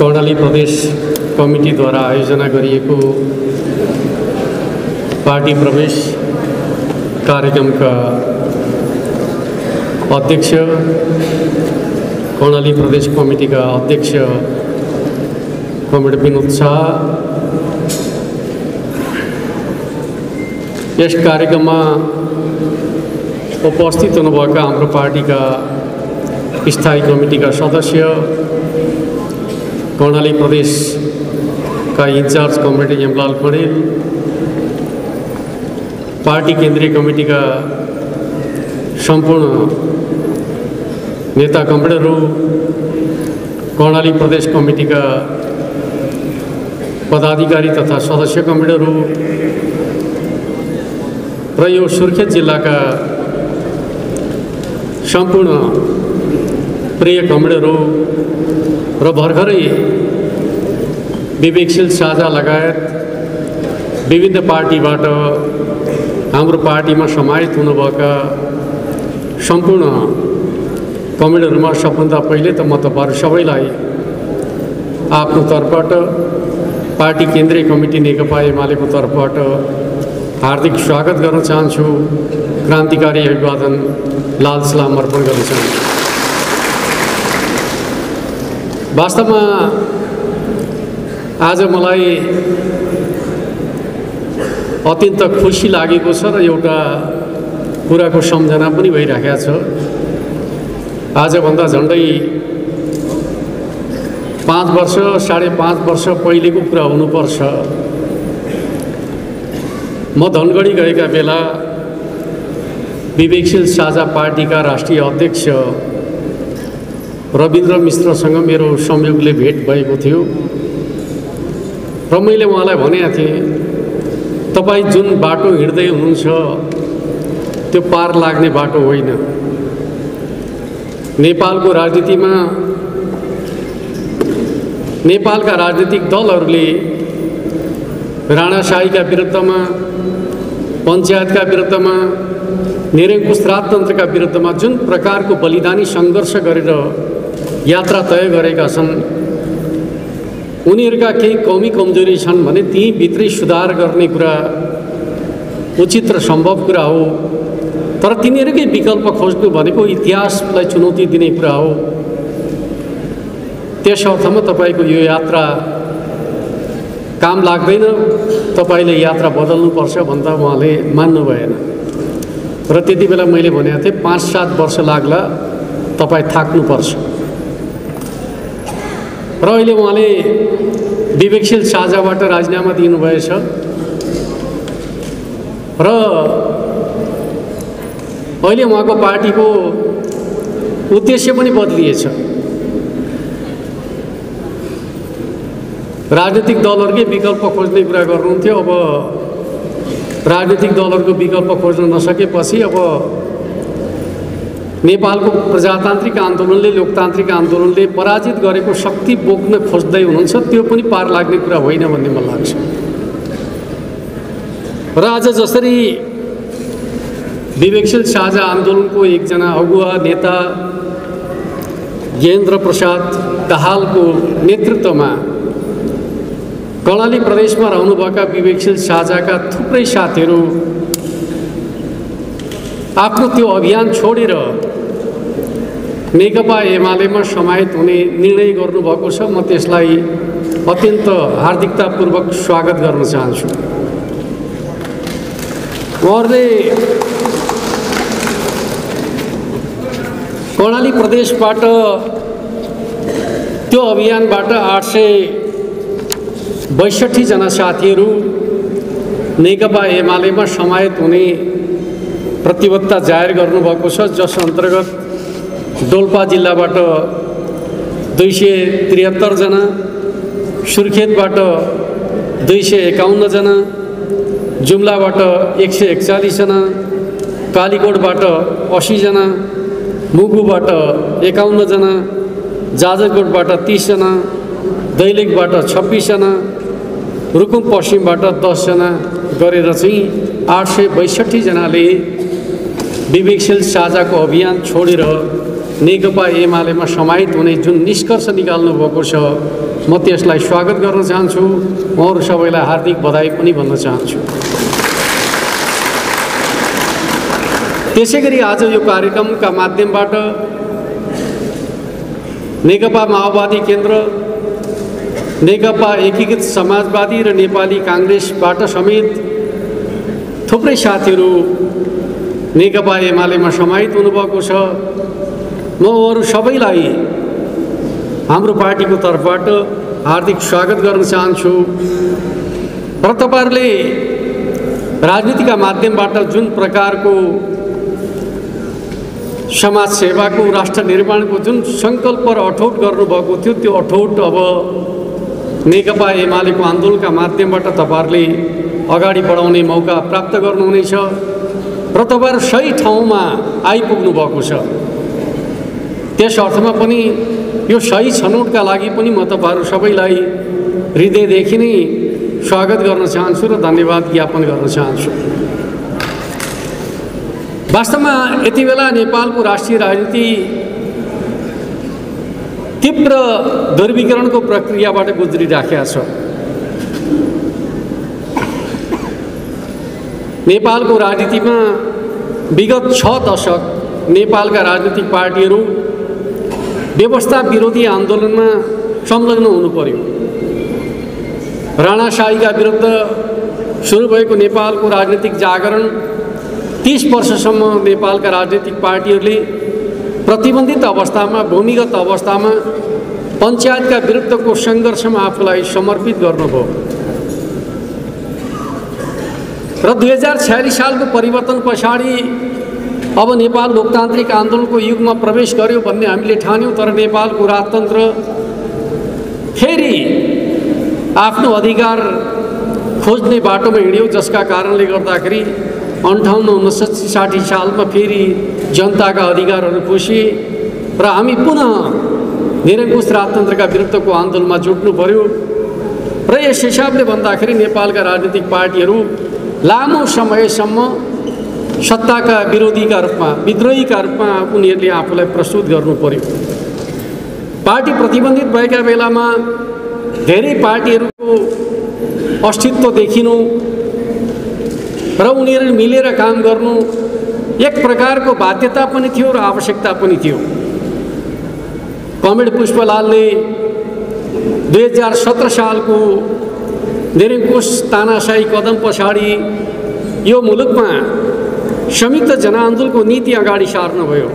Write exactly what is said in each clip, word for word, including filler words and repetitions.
कर्णाली प्रदेश कमिटीद्वारा आयोजना गरिएको पार्टी प्रवेश कार्यक्रमका अध्यक्ष, कर्णाली प्रदेश कमिटीका अध्यक्ष कमरेड विनोद शाह, यस कार्यक्रममा उपस्थित हुनुभएका हाम्रो पार्टीका स्थायी कमिटीका सदस्य, कर्णाली प्रदेशका in charge comrade Yamlal Khadel, party केन्द्रीय कमिटीका सम्पूर्ण नेता कमरेडहरू, कर्णाली प्रदेश कमिटीका पदाधिकारी तथा सदस्य कमरेडहरू र यो सुर्खेत जिल्लाका सम्पूर्ण प्रिय कमरेडहरू र भर्खरै विवेकशील साझा लगायत विभिन्न पार्टीबाट हाम्रो पार्टीमा समाहित हुनुभएका सम्पूर्ण कमरेडहरूमा सबभन्दा पहिले त म तपाईहरु सबैलाई आफ्नो तर्फबाट, पार्टी केन्द्रीय कमिटी नेकपा एमालेको तर्फबाट हार्दिक स्वागत गर्न चाहन्छु। क्रान्तिकारी अभिवादन, लाल सलाम अर्पण गर्न चाहन्छु। वास्तवमा आज मलाई अत्यन्त खुसी लागेको छ र एउटा कुराको सम्झना पनि भइराखेको छ। आजभन्दा झन्डै पाँच वर्ष साढे पाँच वर्ष पहिलेको कुरा हुनुपर्छ। म धनगढी गएका बेला विवेकशील साझा पार्टीका राष्ट्रिय अध्यक्ष रविन्द्र मिश्रसँग मेरो संयोगले भेट भएको थियो र मैले उहाँलाई भनेको थिएँ, तपाईँ जुन बाटो हिँड्दै हुनुहुन्छ त्यो पार लाग्ने बाटो होइन। नेपालको राजनीतिमा नेपालका राजनीतिक दलहरूले राणाशाहीका विरुद्धमा, पञ्चायतका विरुद्धमा, निरङ्कुश राजतन्त्रका विरुद्धमा जुन प्रकारको बलिदानी सङ्घर्ष गरेर यात्रा तय गरेका छन्, उनीहरूका केही कमी कमजोरी छन् भने ती भित्रै सुधार गर्ने कुरा उचित र सम्भव कुरा हो। तर तिनीहरूकै विकल्प खोज्नु भनेको इतिहासलाई चुनौती दिने कुरा हो। त्यस अर्थमा तपाईको यो यात्रा काम लाग्दैन, तपाईले यात्रा बदल्नुपर्छ भन्दा उहाँले मान्नु भएन र त्यति बेला मैले भनेको थिएँ पाँच सात वर्ष लाग्ला, तपाईँ थाक्नुपर्छ। र अहिले उहाँले विवेकशील साझाबाट राजीनामा दिनुभएछ र अहिले उहाँको पार्टीको उद्देश्य पनि बदलिएछ। राजनीतिक दलहरूकै विकल्प खोज्ने कुरा गर्नुहुन्थ्यो, अब राजनीतिक दलहरूको विकल्प खोज्न नसकेपछि अब नेपालको प्रजातान्त्रिक आन्दोलनले, लोकतान्त्रिक आन्दोलनले पराजित गरेको शक्ति बोक्न खोज्दै हुनुहुन्छ। त्यो पनि पार लाग्ने कुरा होइन भन्ने मलाई लाग्छ। र आज जसरी विवेकशील साझा आन्दोलनको एकजना अगुवा नेता ज्ञेन्द्र प्रसाद दाहालको नेतृत्वमा कर्णाली प्रदेशमा रहनुभएका विवेकशील साझाका थुप्रै साथीहरू आफ्नो त्यो अभियान छोडेर नेकपा एमालेमा समाहित हुने निर्णय गर्नुभएको छ। म त्यसलाई अत्यन्त हार्दिकतापूर्वक स्वागत गर्न चाहन्छु। उहाँहरूले कर्णाली प्रदेशबाट त्यो अभियानबाट आठ सय बैसठी जना साथीहरू नेकपा एमालेमा समाहित हुने प्रतिबद्धता जाहेर गर्नुभएको छ, जस अन्तर्गत डोल्पा जिल्लाबाट दुई सय त्रिहत्तर जना, सुर्खेतबाट दुई सय एकाउन्न जना, जुम्लाबाट एक सय एकचालिस जना, कालीकोटबाट अस्सी जना, मुगुबाट एकाउन्न जना, जाजरकोटबाट तीस जना, दैलेखबाट छब्बीस जना, रुकुम पश्चिमबाट दस जना गरेर चाहिँ आठ सय बैसठी जनाले विवेकशील साझाको अभियान छोडेर नेकपा एमालेमा समाहित हुने जुन निष्कर्ष निकाल्नु भएको छ म त्यसलाई स्वागत गर्न चाहन्छु। उहाँहरू सबैलाई हार्दिक बधाई पनि भन्न चाहन्छु। त्यसैगरी आज यो कार्यक्रमका माध्यमबाट नेकपा माओवादी केन्द्र, नेकपा एकीकृत समाजवादी र नेपाली काङ्ग्रेसबाट समेत थुप्रै साथीहरू नेकपा एमालेमा समाहित हुनुभएको छ। म अरू सबैलाई हाम्रो पार्टीको तर्फबाट हार्दिक स्वागत गर्न चाहन्छु र तपाईहरुले राजनीतिका माध्यमबाट जुन प्रकारको समाज सेवाको, राष्ट्र निर्माणको जुन संकल्प र अठोट गर्नुभएको थियो, त्यो अठोट अब नेकपा एमालेको आन्दोलनका माध्यमबाट तपाईहरुले अगाडि बढाउने मौका प्राप्त गर्नुहुनेछ र तपाईहरु सही ठाउँमा आइपुग्नु भएको छ। त्यस अर्थमा पनि यो सही छनौटका लागि पनि म तपाईहरु सबैलाई हृदयदेखि नै स्वागत गर्न चाहन्छु र धन्यवाद ज्ञापन गर्न चाहन्छु। वास्तवमा यति बेला नेपालको राष्ट्रिय राजनीति तीव्र ध्रुवीकरणको प्रक्रियाबाट गुज्रिराखेको छ। नेपालको राजनीतिमा विगत छ दशक नेपालका राजनीतिक पार्टीहरू व्यवस्था विरोधी आन्दोलनमा संलग्न हुनु पर्यो। राणाशाहीका विरुद्ध सुरु भएको नेपालको राजनीतिक जागरण तीस वर्षसम्म नेपालका राजनीतिक पार्टीहरूले प्रतिबन्धित अवस्थामा, भूमिगत अवस्थामा पञ्चायतका विरुद्धको सङ्घर्षमा आफूलाई समर्पित गर्नुभयो र दुई हजार छयालिस सालको परिवर्तन पछाडि अब नेपाल लोकतान्त्रिक आन्दोलनको युगमा प्रवेश गर्यो भन्ने हामीले ठान्यौं। तर नेपालको राजतन्त्र फेरि आफ्नो अधिकार खोज्ने बाटोमा हिँड्यो, जसका कारणले गर्दाखेरि अन्ठाउन्न उनसत्तरी साठी सालमा फेरि जनताका अधिकारहरू पुसिए र हामी पुनः निरङ्कुश राजतन्त्रका विरुद्धको आन्दोलनमा जुट्नु पर्यो। र यस हिसाबले भन्दाखेरि नेपालका राजनीतिक पार्टीहरू लामो समयसम्म सत्ताका विरोधीका रूपमा, विद्रोहीका रूपमा उनीहरूले आफूलाई प्रस्तुत गर्नु पर्यो। पार्टी प्रतिबन्धित भएका बेलामा धेरै पार्टीहरूको अस्तित्व देखिनु र उनीहरू मिलेर काम गर्नु एक प्रकारको बाध्यता पनि थियो र आवश्यकता पनि थियो। कमरेड पुष्पलालले दुई हजार सत्र सालको निरङ्कुश तानाशाही कदम पछाडि यो मुलुकमा संयुक्त जनआन्दोलनको नीति अगाडि सार्नुभयो।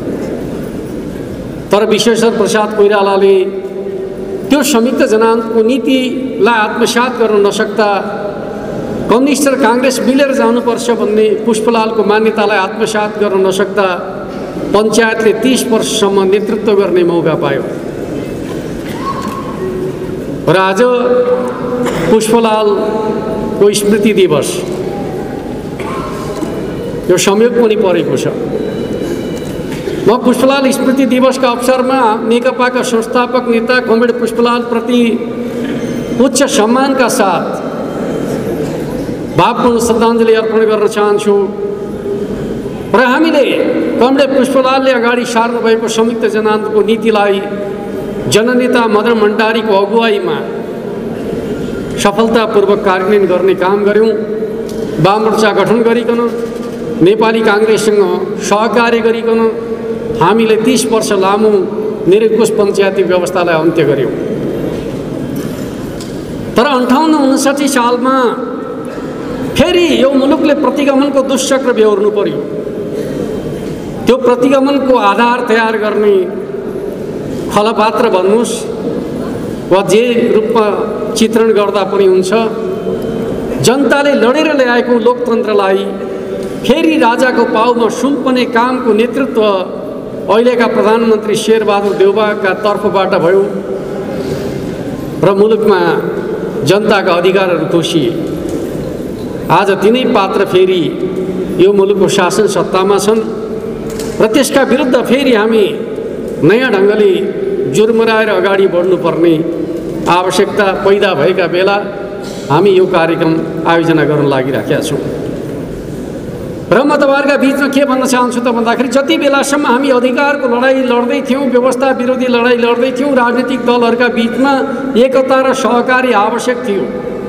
तर विश्वेश्वर प्रसाद कोइरालाले त्यो संयुक्त जनआन्दोलनको नीतिलाई आत्मसात गर्न नसक्दा कम्युनिस्ट र काङ्ग्रेस मिलेर जानुपर्छ भन्ने पुष्पलालको मान्यतालाई आत्मसात गर्न नसक्दा पञ्चायतले तीस वर्षसम्म नेतृत्व गर्ने मौका पायो र आज पुष्पलालको स्मृति दिवस यो संयोग पनि परेको छ। म पुष्पलाल स्मृति दिवसका अवसरमा नेकपाका संस्थापक नेता कमरेड पुष्पलाल प्रति उच्च सम्मानका साथ भावपूर्ण श्रद्धाञ्जली अर्पण गर्न चाहन्छु र हामीले कमरेड पुष्पलालले अगाडि सार्नु भएको संयुक्त जनआन्दोलनको नीतिलाई जननेता मदन भण्डारीको अगुवाईमा सफलतापूर्वक कार्यान्वयन गर्ने काम गर्यौं। वाममोर्चा गठन गरिकन नेपाली काङ्ग्रेससँग सहकार्य गरिकन हामीले तीस वर्ष लामो निरङ्कुश पञ्चायती व्यवस्थालाई अन्त्य गर्यौं। तर अन्ठाउन्न उनसट्ठी सालमा फेरि यो मुलुकले प्रतिगमनको दुश्चक्र बेहोर्नु पर्यो। त्यो प्रतिगमनको आधार तयार गर्ने खलपात्र भन्नुस् वा जे रूपमा चित्रण गर्दा पनि हुन्छ, जनताले लडेर ल्याएको लोकतन्त्रलाई फेरि राजाको पाउमा सुम्पने कामको नेतृत्व अहिलेका प्रधानमन्त्री शेरबहादुर देउवाका तर्फबाट भयो र मुलुकमा जनताका अधिकारहरू तोसिए। आज तिनै पात्र फेरि यो मुलुकको शासन सत्तामा छन् र त्यसका विरुद्ध फेरि हामी नयाँ ढङ्गले जुर्मराएर अगाडि बढ्नुपर्ने आवश्यकता पैदा भएका बेला हामी यो कार्यक्रम आयोजना गर्न लागिराखेका छौँ। र म तपाईँहरूका बिचमा के भन्न चाहन्छु त भन्दाखेरि जति बेलासम्म हामी अधिकारको लडाइँ लड्दै थियौँ, व्यवस्था विरोधी लडाइँ लड्दै थियौँ, राजनीतिक दलहरूका बिचमा एकता र सहकारी आवश्यक थियो।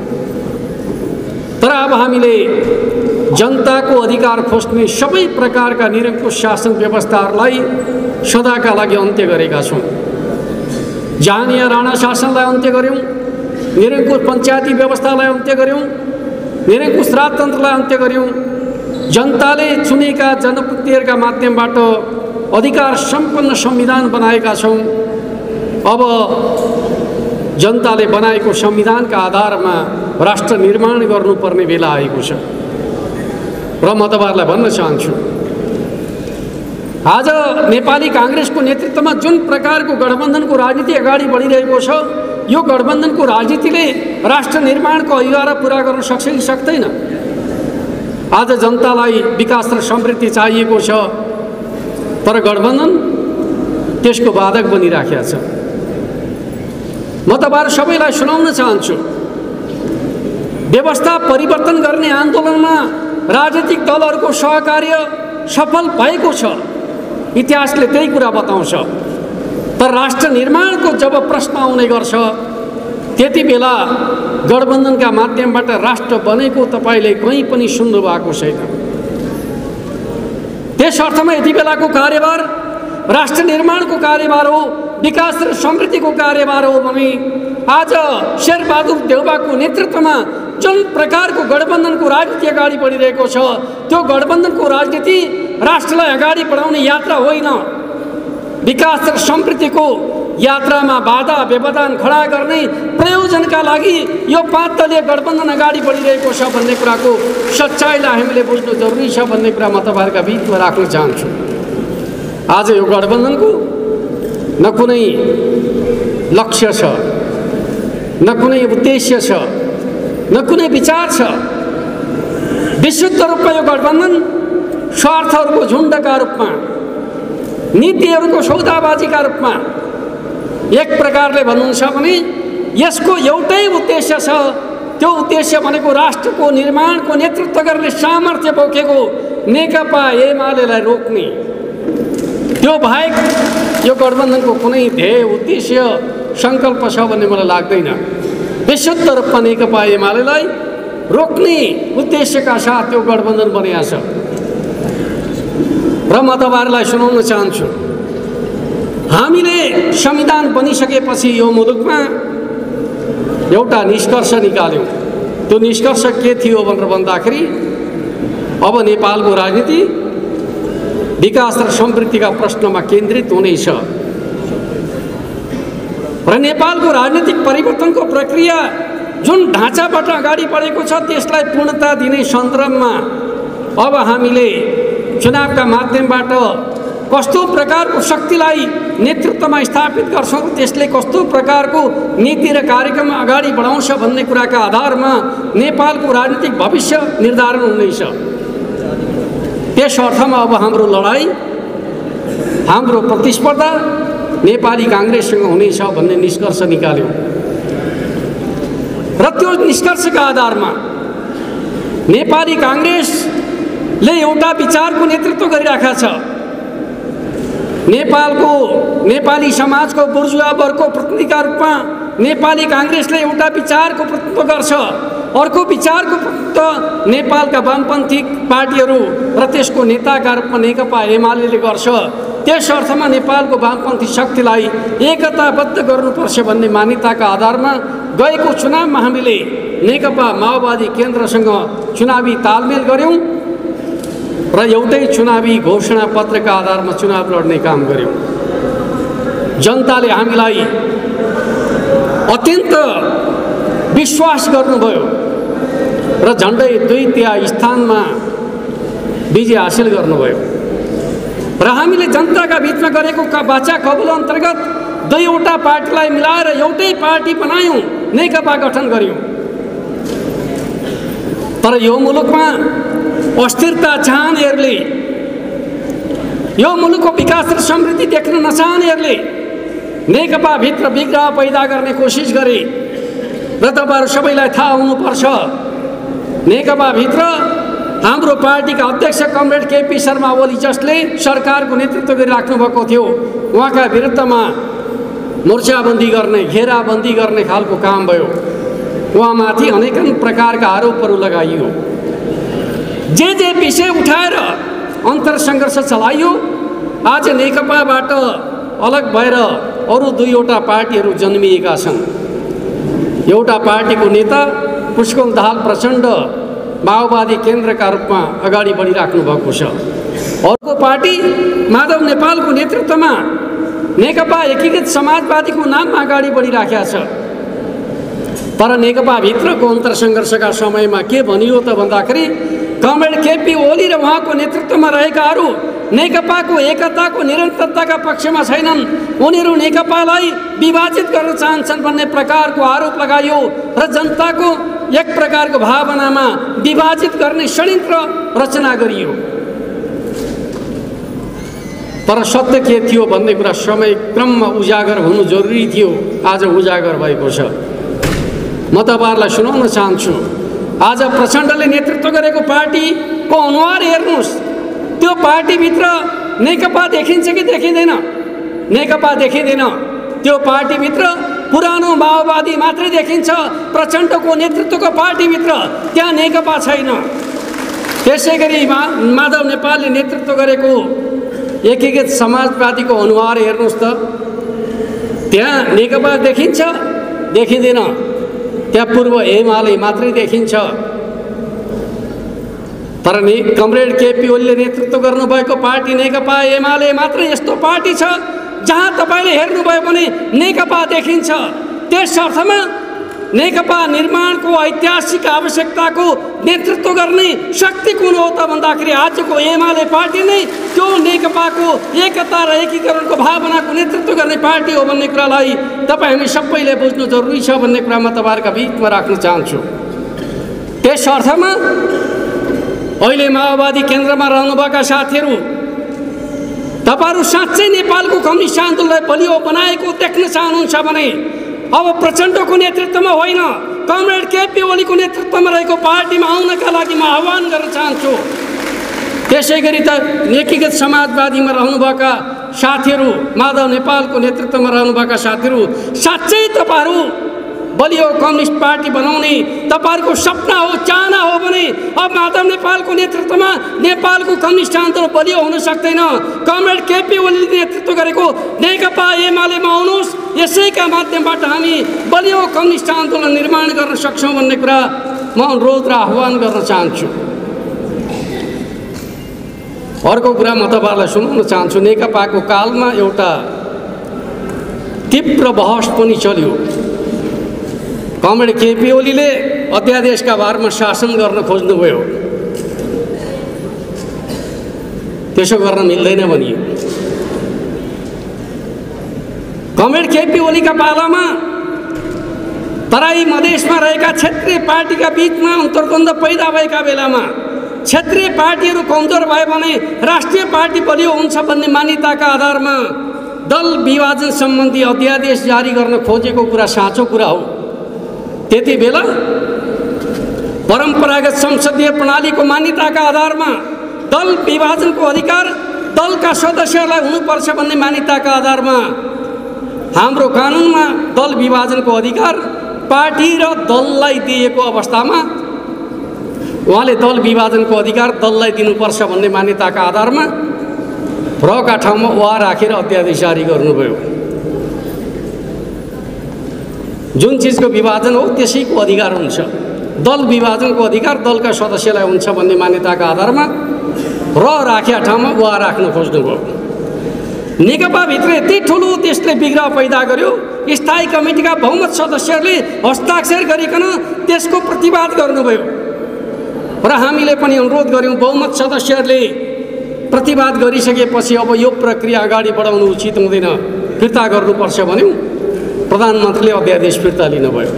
तर अब हामीले जनताको अधिकार खोज्ने सबै प्रकारका निरङ्कुश शासन व्यवस्थाहरूलाई सदाका लागि अन्त्य गरेका छौँ। जहानिया राणा शासनलाई अन्त्य गऱ्यौँ, निरङ्कुश पञ्चायती व्यवस्थालाई अन्त्य गऱ्यौँ, निरङ्कुश राजतन्त्रलाई अन्त्य गऱ्यौँ। जनताले चुनेका जनप्रतिनिधिहरूका माध्यमबाट अधिकार सम्पन्न संविधान बनाएका छौँ। अब जनताले बनाएको संविधानका आधारमा राष्ट्र निर्माण गर्नुपर्ने बेला आएको छ। र म तपाईँहरूलाई भन्न चाहन्छु, आज नेपाली काङ्ग्रेसको नेतृत्वमा जुन प्रकारको गठबन्धनको राजनीति अगाडि बढिरहेको छ, यो गठबन्धनको राजनीतिले राष्ट्र निर्माणको अनिवार्य पुरा गर्न सक्छ कि सक्दैन? आज जनतालाई विकास र समृद्धि चाहिएको छ, तर गठबन्धन त्यसको बाधक बनिराखेको छ। म तपाईँहरू सबैलाई सुनाउन चाहन्छु, व्यवस्था परिवर्तन गर्ने आन्दोलनमा राजनीतिक दलहरूको सहकार्य सफल भएको छ, इतिहासले त्यही कुरा बताउँछ। तर राष्ट्र निर्माणको जब प्रश्न आउने गर्छ, त्यति बेला गठबन्धनका माध्यमबाट राष्ट्र बनेको तपाईँले कहीँ पनि सुन्नु भएको छैन। त्यस अर्थमा यति बेलाको कार्यभार राष्ट्र निर्माणको कार्यभार हो, विकास र समृद्धिको कार्यभार हो भने आज शेरबहादुर देउवाको नेतृत्वमा जुन प्रकारको गठबन्धनको राजनीति अगाडि बढिरहेको छ, त्यो गठबन्धनको राजनीति राष्ट्रलाई अगाडि बढाउने यात्रा होइन, विकास र समृद्धिको यात्रामा बाधा व्यवधान खडा गर्ने प्रयोजनका लागि यो पाँच दलीय गठबन्धन अगाडि बढिरहेको छ भन्ने कुराको सच्चाइलाई हामीले बुझ्नु जरुरी छ भन्ने कुरा म तपाईँहरूका बिचमा राख्न चाहन्छु। आज यो गठबन्धनको न कुनै लक्ष्य छ, न कुनै उद्देश्य छ, न कुनै विचार छ। विशुद्ध रूपमा यो गठबन्धन स्वार्थहरूको झुन्डका रूपमा, नीतिहरूको सौदाबाजीका रूपमा एक प्रकारले भन्नुहुन्छ भने यसको एउटै उद्देश्य छ, त्यो उद्देश्य भनेको राष्ट्रको निर्माणको नेतृत्व गर्ने सामर्थ्य बोकेको नेकपा एमालेलाई रोक्ने। त्यो बाहेक यो गठबन्धनको कुनै ध्येय उद्देश्य सङ्कल्प छ भन्ने मलाई लाग्दैन। विशुद्ध रूपमा नेकपा एमालेलाई रोक्ने उद्देश्यका साथ यो गठबन्धन बनिएको छ। र म तपाईँहरूलाई सुनाउन चाहन्छु, हामीले संविधान बनिसकेपछि यो मुलुकमा एउटा निष्कर्ष निकाल्यौँ। त्यो निष्कर्ष के थियो भनेर भन्दाखेरि अब नेपालको राजनीति विकास र समृद्धिका प्रश्नमा केन्द्रित हुनेछ र नेपालको राजनीतिक परिवर्तनको प्रक्रिया जुन ढाँचाबाट अगाडि बढेको छ त्यसलाई पूर्णता दिने सन्दर्भमा अब हामीले चुनावका माध्यमबाट कस्तो प्रकारको शक्तिलाई नेतृत्वमा स्थापित गर्छौँ, त्यसले कस्तो प्रकारको नीति र कार्यक्रम अगाडि बढाउँछ भन्ने कुराका आधारमा नेपालको राजनीतिक भविष्य निर्धारण हुनेछ। त्यस अर्थमा अब हाम्रो लडाइँ, हाम्रो प्रतिस्पर्धा नेपाली काङ्ग्रेससँग हुनेछ भन्ने निष्कर्ष निकाल्यौँ र त्यो निष्कर्षका आधारमा नेपाली काङ्ग्रेसले एउटा विचारको नेतृत्व गरिरहेको छ। नेपालको नेपाली समाजको बुर्जुवा वर्गको प्रतिनिधिका रूपमा नेपाली काङ्ग्रेसले एउटा विचारको प्रतिनिधित्व गर्छ। अर्को विचारको प्रतिनिधित्व नेपालका वामपन्थी पार्टीहरू र त्यसको नेताका रूपमा नेकपा एमालेले गर्छ। त्यस अर्थमा नेपालको वामपन्थी शक्तिलाई एकताबद्ध गर्नुपर्छ भन्ने मान्यताका आधारमा गएको चुनावमा हामीले नेकपा माओवादी केन्द्रसँग चुनावी तालमेल गऱ्यौँ र एउटै चुनावी घोषणा पत्रका आधारमा चुनाव लड्ने काम गऱ्यौँ। जनताले हामीलाई अत्यन्त विश्वास गर्नुभयो र झन्डै दुई तिहाई स्थानमा विजय हासिल गर्नुभयो र हामीले जनताका बिचमा गरेको बाचा कबुल अन्तर्गत दुईवटा पार्टीलाई मिलाएर एउटै पार्टी बनायौँ, नेकपा गठन गऱ्यौँ। तर यो मुलुकमा अस्थिरता चाहनेहरूले, यो मुलुकको विकास र समृद्धि देख्न नचाहनेहरूले नेकपा भित्र विग्रह पैदा गर्ने कोसिस गरे र तपाईहरु सबैलाई थाहा हुनुपर्छ, नेकपा भित्र हाम्रो पार्टीका अध्यक्ष कमरेड केपी शर्मा ओली जसले सरकारको नेतृत्व गरिराख्नु भएको थियो, उहाँका विरुद्धमा मोर्चाबन्दी गर्ने, घेराबन्दी गर्ने खालको काम भयो। उहाँमाथि अनेकन प्रकारका आरोपहरू लगाइयो। जे जे विषय उठाएर अन्तरसङ्घर्ष चलाइयो। आज नेकपाबाट अलग भएर अरू दुईवटा पार्टीहरू जन्मिएका छन्। एउटा पार्टीको नेता पुष्कल दाहाल प्रचण्ड माओवादी केन्द्रका रूपमा अगाडि बढिराख्नु भएको छ। अर्को पार्टी माधव नेपालको नेतृत्वमा नेकपा एकीकृत समाजवादीको नाममा अगाडि बढिराखेका छ। तर नेकपाभित्रको अन्तरसङ्घर्षका समयमा के भनियो त भन्दाखेरि कमरेड केपी ओली र उहाँको नेतृत्वमा रहेकाहरू नेकपाको एकताको निरन्तरताका पक्षमा छैनन्, उनीहरू नेकपालाई विभाजित गर्न चाहन्छन् भन्ने प्रकारको आरोप लगाइयो र जनताको एक प्रकारको भावनामा विभाजित गर्ने षड्यन्त्र रचना गरियो। तर सत्य के थियो भन्ने कुरा समय क्रममा उजागर हुनु जरुरी थियो। आज उजागर भएको छ। म तपाईहरुलाई सुनाउन चाहन्छु, आज प्रचण्डले नेतृत्व गरेको पार्टीको अनुहार हेर्नुहोस्। त्यो पार्टीभित्र नेकपा देखिन्छ कि देखिँदैन? नेकपा देखिँदैन। त्यो पार्टीभित्र पुरानो माओवादी मात्रै देखिन्छ। प्रचण्डको नेतृत्वको पार्टीभित्र त्यहाँ नेकपा छैन। त्यसै गरी मा माधव नेपालले नेतृत्व गरेको एकीकृत समाजवादीको अनुहार हेर्नुहोस् त, त्यहाँ नेकपा देखिन्छ? देखिँदैन। त्यहाँ पूर्व एमाले मात्रै देखिन्छ। तर नि कमरेड केपी ओलीले नेतृत्व गर्नुभएको पार्टी नेकपा एमाले मात्रै यस्तो पार्टी छ जहाँ तपाईले हेर्नुभयो भने नेकपा देखिन्छ। त्यस अर्थमा नेकपा निर्माणको ऐतिहासिक आवश्यकताको नेतृत्व गर्ने शक्ति कुन हो त भन्दाखेरि आजको एमाले पार्टी नै त्यो नेकपाको एकता र एकीकरणको भावनाको नेतृत्व गर्ने पार्टी हो भन्ने कुरालाई तपाईँ हामी सबैले बुझ्नु जरुरी छ भन्ने कुरा म तपाईहरुका बीचमा राख्न चाहन्छु। त्यस अर्थमा अहिले माओवादी केन्द्रमा रहनुभएका साथीहरू, तपाईहरु साँच्चै नेपालको कम्युनिस्ट आन्दोलनलाई बलियो बनाएको देख्न चाहनुहुन्छ भने अब प्रचण्डको नेतृत्वमा होइन, कमरेड केपी ओलीको नेतृत्वमा रहेको पार्टीमा आउनका लागि म आह्वान गर्न चाहन्छु। त्यसै गरी त एकीकृत समाजवादीमा रहनुभएका साथीहरू, माधव नेपालको नेतृत्वमा रहनुभएका साथीहरू, साँच्चै तपाईहरु बलियो कम्युनिस्ट पार्टी बनाउने तपाईहरुको सपना हो, चाहना हो भने अब माधव नेपालको नेतृत्वमा नेपालको कम्युनिस्ट आन्दोलन बलियो हुन सक्दैन। कमरेड केपी ओलीले नेतृत्व गरेको नेकपा एमालेमा आउनुहोस्। यसैका माध्यमबाट हामी बलियो कम्युनिस्ट आन्दोलन निर्माण गर्न सक्छौं भन्ने कुरा म अनुरोध र आह्वान गर्न चाहन्छु। अर्को कुरा म तपाईहरुलाई सुनाउन चाहन्छु। नेकपाको कालमा एउटा तीव्र बहस पनि चल्यो। कमरेड केपी ओलीले अध्यादेशका बारेमा शासन गर्न खोज्नुभयो। त्यसो गर्न मिल्दैन भनियो। कमरेड केपी ओलीका पालामा तराई मधेसमा रहेका क्षेत्रीय पार्टीका बीचमा अन्तर्द्वन्द पैदा भएका बेलामा क्षेत्रीय पार्टीहरू कमजोर भए भने राष्ट्रिय पार्टी बलियो हुन्छ भन्ने मान्यताका आधारमा दल विभाजन सम्बन्धी अध्यादेश जारी गर्न खोजेको कुरा साँचो कुरा हो। त्यति बेला परम्परागत संसदीय प्रणालीको मान्यताका आधारमा दल विभाजनको अधिकार दलका सदस्यहरूलाई हुनुपर्छ भन्ने मान्यताका आधारमा हाम्रो कानुनमा दल विभाजनको अधिकार पार्टी र दललाई दिएको अवस्थामा उहाँले दल विभाजनको अधिकार दललाई दिनुपर्छ भन्ने मान्यताका आधारमा रका ठाउँमा वा राखेर अध्यादेश जारी गर्नुभयो। जुन चिजको विभाजन हो त्यसैको अधिकार हुन्छ। दल विभाजनको अधिकार दलका सदस्यलाई हुन्छ भन्ने मान्यताका आधारमा र राखेका ठाउँमा वा राख्न खोज्नुभयो। नेकपाभित्र यति ठुलो त्यसले विग्रह पैदा गर्यो। स्थायी कमिटीका बहुमत सदस्यहरूले हस्ताक्षर गरिकन त्यसको प्रतिवाद गर्नुभयो र हामीले पनि अनुरोध गर्यौं बहुमत सदस्यहरूले प्रतिवाद गरिसकेपछि अब यो प्रक्रिया अगाडि बढाउनु उचित हुँदैन, फिर्ता गर्नुपर्छ भन्यौं। प्रधानमन्त्रीले अध्यादेश फिर्ता लिनुभयो।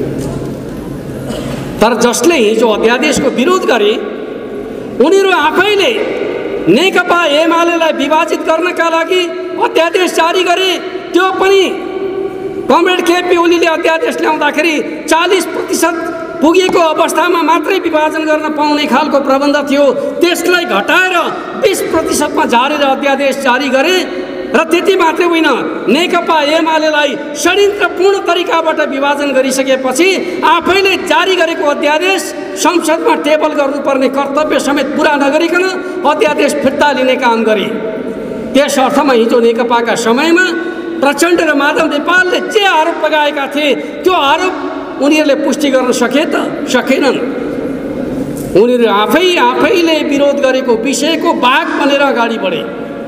तर जसले हिजो अध्यादेशको विरोध गरे उनीहरू आफैले नेकपा एमालेलाई विभाजित गर्नका लागि अध्यादेश जारी गरे। त्यो पनि कमरेड केपी ओलीले अध्यादेश ल्याउँदाखेरि चालीस प्रतिशत पुगेको अवस्थामा मात्रै विभाजन गर्न पाउने खालको प्रबन्ध थियो, त्यसलाई घटाएर बीस प्रतिशतमा झारेर अध्यादेश जारी गरे। र त्यति मात्रै होइन, नेकपा एमालेलाई षड्यन्त्रपूर्ण तरिकाबाट विभाजन गरिसकेपछि आफैले जारी गरेको अध्यादेश संसदमा टेबल गर्नुपर्ने कर्तव्य समेत पुरा नगरिकन अध्यादेश फिर्ता लिने काम गरे। त्यस अर्थमा हिजो नेकपाका समयमा प्रचण्ड र माधव नेपालले जे आरोप लगाएका थिए त्यो आरोप उनीहरूले पुष्टि गर्न सके त सकेनन्। उनीहरू आफै आफैले विरोध गरेको विषयको भाग बनेर अगाडि बढे।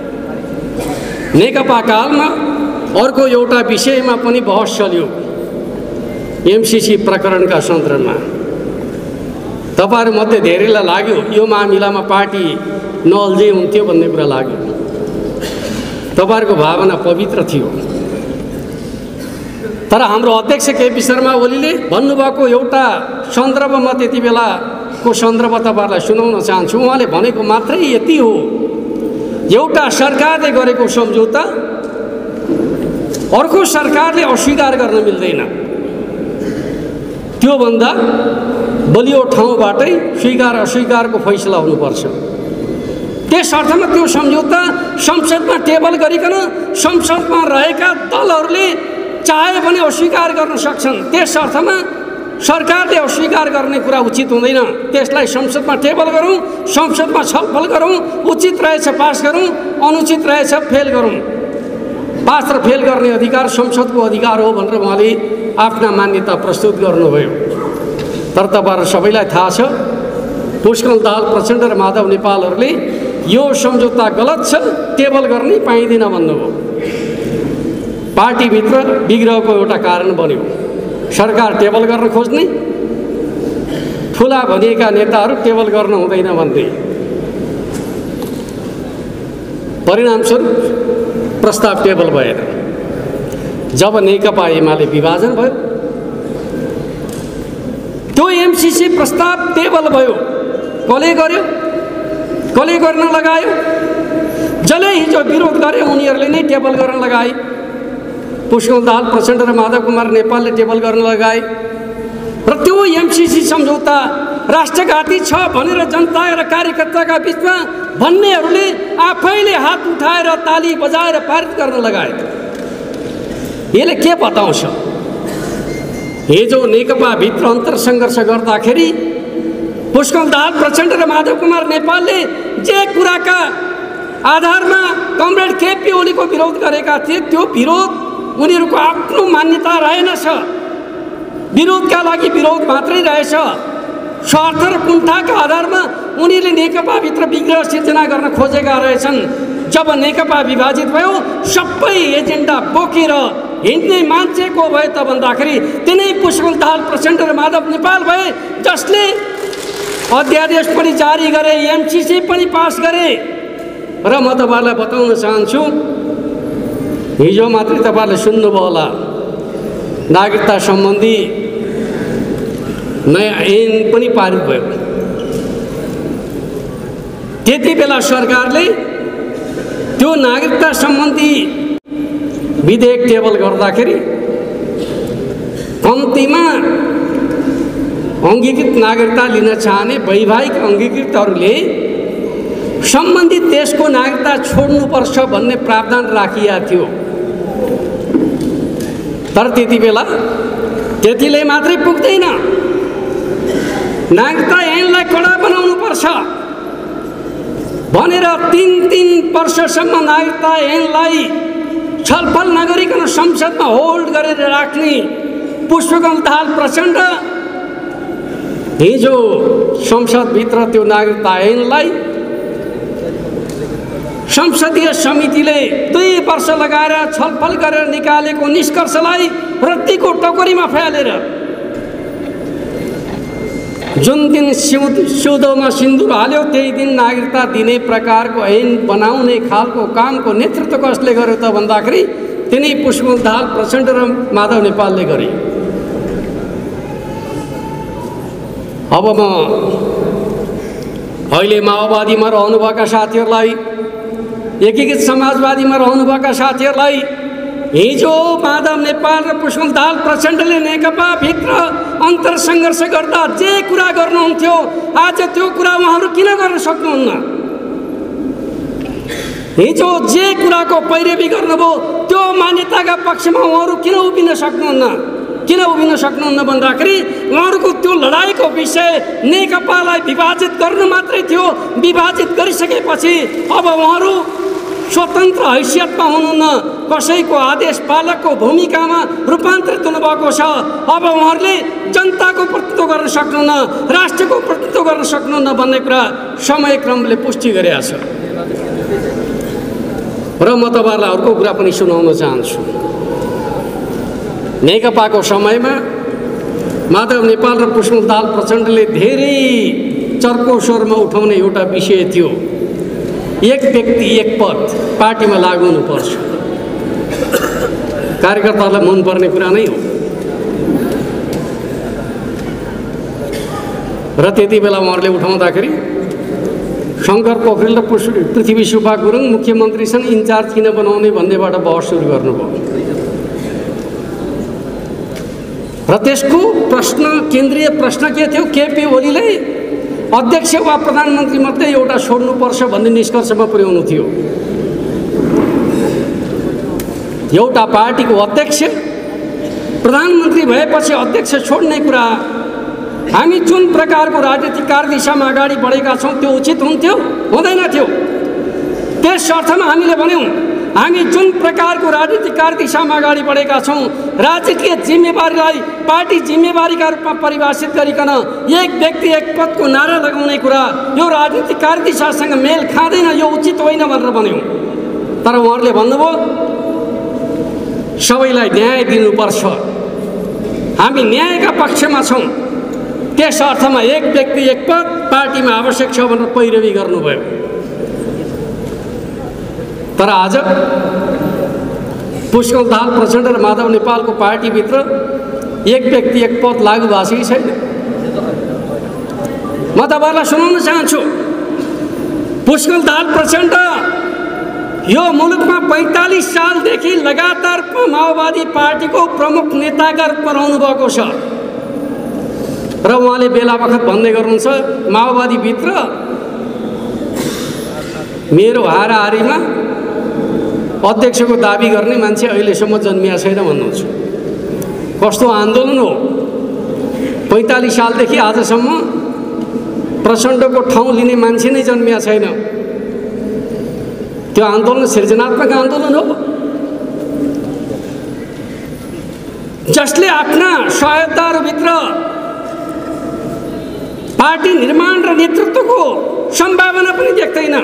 नेकपा कालमा अर्को एउटा विषयमा पनि बहस चल्यो, एमसिसी प्रकरणका सन्दर्भमा। तपाईँहरूमध्ये धेरैलाई लाग्यो यो मामिलामा पार्टी नअल्झे हुन्थ्यो भन्ने कुरा लाग्यो। तपाईँहरूको भावना पवित्र थियो, तर हाम्रो अध्यक्ष केपी शर्मा ओलीले भन्नुभएको एउटा सन्दर्भ म त्यति बेलाको सन्दर्भ तपाईँहरूलाई सुनाउन चाहन्छु। उहाँले भनेको मात्रै यति हो, एउटा सरकारले गरेको सम्झौता अर्को सरकारले अस्वीकार गर्न मिल्दैन, त्योभन्दा बलियो ठाउँबाटै स्वीकार अस्वीकारको फैसला हुनुपर्छ। त्यस अर्थमा त्यो सम्झौता संसदमा टेबल गरिकन संसदमा रहेका दलहरूले चाहे भने अस्वीकार गर्न सक्छन्। त्यस अर्थमा सरकारले अस्वीकार गर्ने कुरा उचित हुँदैन। त्यसलाई संसदमा टेबल गरौँ, संसदमा छलफल गरौँ, उचित रहेछ पास गरौँ, अनुचित रहेछ फेल गरौँ। पास र फेल गर्ने अधिकार संसदको अधिकार हो भनेर उहाँले आफ्ना मान्यता प्रस्तुत गर्नुभयो। तर तपाईँहरू सबैलाई थाहा छ, पुष्पकमल दाहाल प्रचण्ड र माधव नेपालहरूले यो सम्झौता गलत छ, टेबल गर्नै पाइँदैन भन्नुभयो। पार्टीभित्र विग्रहको एउटा कारण बन्यो। सरकार टेबल गर्न खोज्ने, ठुला भनिएका नेताहरू टेबल गर्न हुँदैन भन्दै। परिणामस्वरूप प्रस्ताव टेबल भएन। जब नेकपा एमाले विभाजन भयो, त्यो एमसिसी प्रस्ताव टेबल भयो। कसले गर्यो? कसले गर्न लगायो? जसले हिजो विरोध गरे उनीहरूले नै टेबल गर्न लगाए। पुष्पकमल दाहाल प्रचण्ड र माधव कुमार नेपालले टेबल गर्न लगाए र त्यो एमसिसी सम्झौता राष्ट्रघाती छ भनेर जनता र कार्यकर्ताका बिचमा भन्नेहरूले आफैले हात उठाएर ताली बजाएर पारित गर्न लगाए। यसले के बताउँछ? हिजो नेकपाभित्र अन्तरसङ्घर्ष गर्दाखेरि पुष्पकमल दाहाल प्रचण्ड र माधव कुमार नेपालले जे कुराका आधारमा कमरेड केपी ओलीको विरोध गरेका थिए त्यो विरोध उनीहरूको आफ्नो मान्यता रहेनछ। विरोधका लागि विरोध मात्रै रहेछ। स्वार्थ र कुण्ठाका आधारमा उनीहरूले नेकपाभित्र विग्रह सिर्जना गर्न खोजेका रहेछन्। जब नेकपा विभाजित भयो, सबै एजेन्डा बोकेर हिँड्ने मान्छे को भए त भन्दाखेरि तिनै पुष्पकमल दाहाल प्रचण्ड र माधव नेपाल भए, जसले अध्यादेश पनि जारी गरे, एमसिसी पनि पास गरे। र म तपाईँलाई बताउन चाहन्छु, हिजो मात्रै तपाईँहरूले सुन्नुभयो होला, नागरिकता सम्बन्धी नयाँ ऐन पनि पारित भयो। त्यति बेला सरकारले त्यो नागरिकता सम्बन्धी विधेयक टेबल गर्दाखेरि कम्तीमा अङ्गीकृत नागरिकता लिन चाहने वैवाहिक अङ्गीकृतहरूले सम्बन्धित देशको नागरिकता छोड्नुपर्छ भन्ने प्रावधान राखिएको थियो। तर त्यति बेला त्यतिले मात्रै पुग्दैन, नागरिकता ऐनलाई कडा बनाउनुपर्छ भनेर तीन तीन वर्षसम्म नागरिकता ऐनलाई छलफल नगरिकन संसदमा होल्ड गरेर राख्ने पुष्पकमल दाहाल प्रचण्ड हिजो संसदभित्र त्यो नागरिकता ऐनलाई संसदीय समितिले दुई वर्ष लगाएर छलफल गरेर निकालेको निष्कर्षलाई रत्तीको टोकरीमा फ्यालेर जुन दिन सिउँद सिउँदोमा सिन्दुर हाल्यो त्यही दिन नागरिकता दिने प्रकारको ऐन बनाउने खालको कामको नेतृत्व कसले गर्यो त भन्दाखेरि तिनै पुष्पकमल दाहाल प्रचण्ड र माधव नेपालले गरे। अब म अहिले माओवादीमा रहनुभएका साथीहरूलाई, एकीकृत समाजवादीमा रहनुभएका साथीहरूलाई हिजो माधव नेपाल र पुष्पकमल दाहाल प्रचण्डले नेकपाभित्र अन्तर सङ्घर्ष गर्दा जे कुरा गर्नुहुन्थ्यो आज त्यो कुरा उहाँहरू किन गर्न सक्नुहुन्न? हिजो जे कुराको पैरवी गर्नुभयो त्यो मान्यताका पक्षमा उहाँहरू किन उभिन सक्नुहुन्न? किन उभिन सक्नुहुन्न भन्दाखेरि उहाँहरूको त्यो लडाइँको विषय नेकपालाई विभाजित गर्नु मात्रै थियो। विभाजित गरिसकेपछि अब उहाँहरू स्वतन्त्र हैसियतमा हुनुहुन्न, कसैको आदेश पालकको भूमिकामा रूपान्तरित हुनुभएको छ। अब उहाँहरूले जनताको प्रतिनिधित्व गर्न सक्नुहुन्न, राष्ट्रको प्रतिनिधित्व गर्न सक्नुहुन्न भन्ने कुरा समयक्रमले पुष्टि गरेको छ। र म तपाईँहरूलाई अर्को कुरा पनि सुनाउन चाहन्छु। नेकपाको समयमा माधव नेपाल र पुष्पकमल दाहाल प्रचण्डले धेरै चर्को स्वरमा उठाउने एउटा विषय थियो, एक व्यक्ति एक पद पार्टीमा लागू हुनुपर्छ। कार्यकर्ताहरूलाई मनपर्ने कुरा नै हो। र त्यति बेला उहाँहरूले उठाउँदाखेरि शङ्कर पोखरेल र पृथ्वी सुब्बा गुरुङ मुख्यमन्त्रीसँग इन्चार्ज किन बनाउने भन्नेबाट बहस सुरु गर्नुभयो। र त्यसको प्रश्न, केन्द्रीय प्रश्न के थियो? केपी ओलीले अध्यक्ष वा प्रधानमन्त्री मात्रै एउटा छोड्नुपर्छ भन्ने निष्कर्षमा पुर्याउनु थियो। एउटा पार्टीको अध्यक्ष प्रधानमन्त्री भएपछि अध्यक्ष छोड्ने कुरा हामी जुन प्रकारको राजनीतिक कार्यदिशामा अगाडि बढेका छौँ त्यो उचित हुन्थ्यो? हुँदैन थियो। त्यस अर्थमा हामीले भन्यौँ हामी जुन प्रकारको राजनीतिक कार्यदिशामा अगाडि बढेका छौँ राजकीय जिम्मेवारीलाई पार्टी जिम्मेवारीका रूपमा परिभाषित गरिकन एक व्यक्ति एक पदको नारा लगाउने कुरा यो राजनीतिक कार्यदिशासँग मेल खाँदैन, यो उचित होइन भनेर भन्यौँ। तर उहाँहरूले भन्नुभयो सबैलाई न्याय दिनुपर्छ, हामी न्यायका पक्षमा छौँ। त्यस अर्थमा एक व्यक्ति एक पद पार्टीमा आवश्यक छ भनेर पैरवी गर्नुभयो। तर आज पुष्पकमल दाहाल प्रचण्ड र माधव नेपालको पार्टीभित्र एक व्यक्ति एक पद लागू भएको कि छैन? म तपाईँहरूलाई सुनाउन चाहन्छु। पुष्पकमल दाहाल प्रचण्ड यो मुलुकमा पैँतालिस सालदेखि लगातार माओवादी पार्टीको प्रमुख नेताका रूपमा रहनु भएको छ। र उहाँले बेला बखत भन्दै गर्नुहुन्छ माओवादीभित्र मेरो हाराहारीमा अध्यक्षको दाबी गर्ने मान्छे अहिलेसम्म जन्मिया छैन भन्नुहुन्छ। कस्तो आन्दोलन हो? पैँतालिस सालदेखि आजसम्म प्रचण्डको ठाउँ लिने मान्छे नै जन्मिया छैन। त्यो आन्दोलन सृजनात्मक आन्दोलन हो जसले आफ्ना सहायताहरूभित्र पार्टी निर्माण र नेतृत्वको सम्भावना पनि देख्दैन।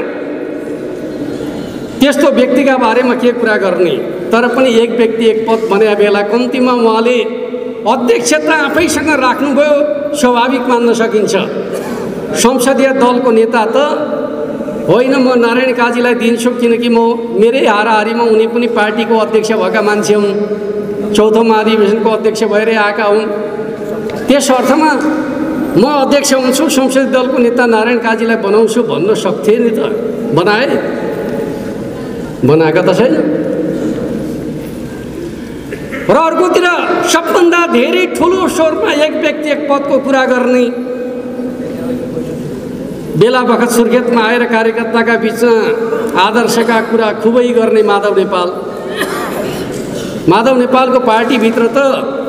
त्यस्तो व्यक्तिका बारेमा के कुरा गर्ने? तर पनि एक व्यक्ति एक पद बने बेला कम्तीमा उहाँले अध्यक्षता आफैसँग राख्नुभयो, स्वाभाविक मान्न सकिन्छ। संसदीय दलको नेता त होइन, म नारायण काजीलाई दिन्छु किनकि म मेरै हाराहारीमा उनी पनि पार्टीको अध्यक्ष भएका मान्छे हुन्, चौथो महाधिवेशनको अध्यक्ष भएरै आएका हुन्। त्यस अर्थमा म अध्यक्ष हुन्छु, संसदीय दलको नेता नारायण काजीलाई बनाउँछु भन्न सक्थे नि त। बनाए? बनाएका त छैन। र अर्कोतिर सबभन्दा धेरै ठुलो स्वरमा एक व्यक्ति एक पदको कुरा गर्ने, बेला बखत सुर्खेतमा आएर कार्यकर्ताका बिचमा आदर्शका कुरा खुबै गर्ने माधव नेपाल। माधव नेपालको पार्टीभित्र त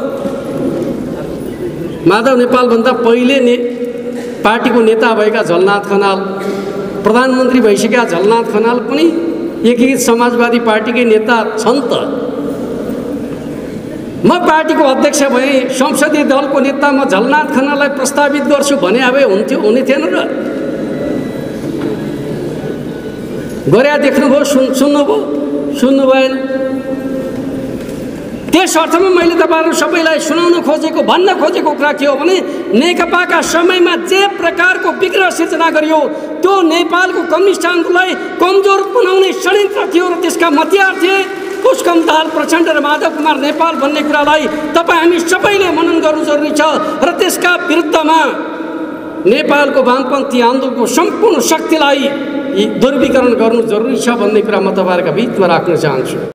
माधव नेपालभन्दा पहिले ने पार्टीको नेता भएका झलनाथ खनाल, प्रधानमन्त्री भइसकेका झलनाथ खनाल पनि एकीकृत समाजवादी पार्टीकै नेता छन् त। म पार्टीको अध्यक्ष भएँ, संसदीय दलको नेता म झलनाथ खनाललाई प्रस्तावित गर्छु भने अब हुन्थ्यो? हुने थिएन र? गरे देख्नुभयो, सुन सुन्नुभयो सुन्नु भएन। त्यस अर्थमा मैले तपाईँहरू सबैलाई सुनाउन खोजेको भन्न खोजेको कुरा के हो भने नेकपाका समयमा जे प्रकारको विग्रह सिर्जना गरियो त्यो नेपालको कम्युनिस्ट आन्दोलनलाई कमजोर बनाउने षड्यन्त्र थियो र त्यसका हतियार थिए पुष्पकमल दाहाल प्रचण्ड र माधव कुमार नेपाल भन्ने कुरालाई तपाईँ हामी सबैले मनन गर्नु जरुरी छ। र त्यसका विरुद्धमा नेपालको वामपन्थी आन्दोलनको सम्पूर्ण शक्तिलाई दुर्वीकरण गर्नु जरुरी छ भन्ने कुरा म तपाईँहरूका बिचमा राख्न चाहन्छु।